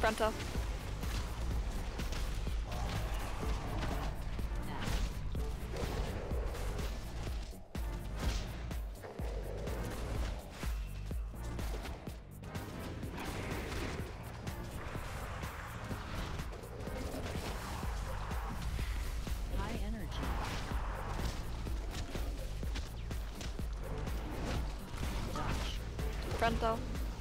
Frontal. High energy. Dodge. Frontal.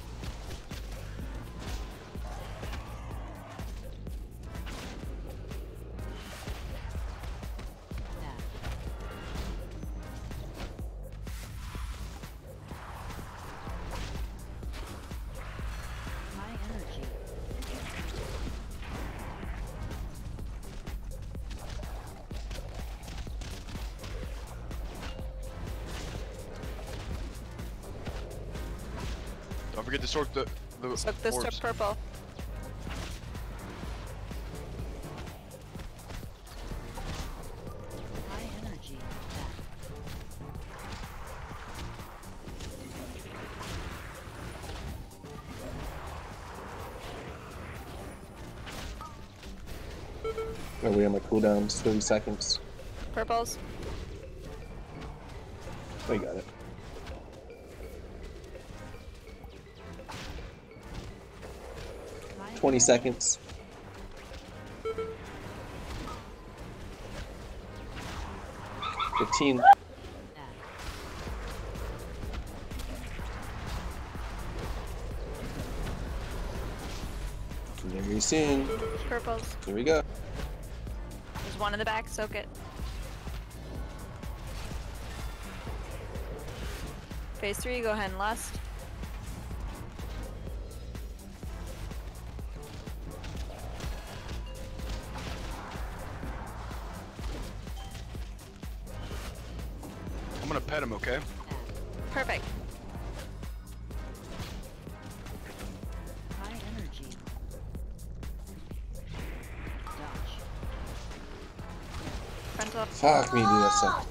High energy. Don't forget to soak the Soak this to orbs. purple. High energy. Oh, we have my cooldowns, 30 seconds. Purples. We got it. High 20 seconds. energy. 15. Very soon. Purples. Here we go. There's one in the back. Soak it. Phase 3. Go ahead and lust. I'm gonna pet him, okay? Perfect. High energy. Dodge. Frontal. Fuck me, dude, that sucked.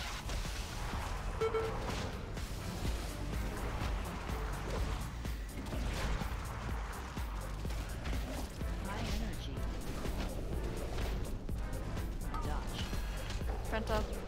High energy. Dodge. Frontal.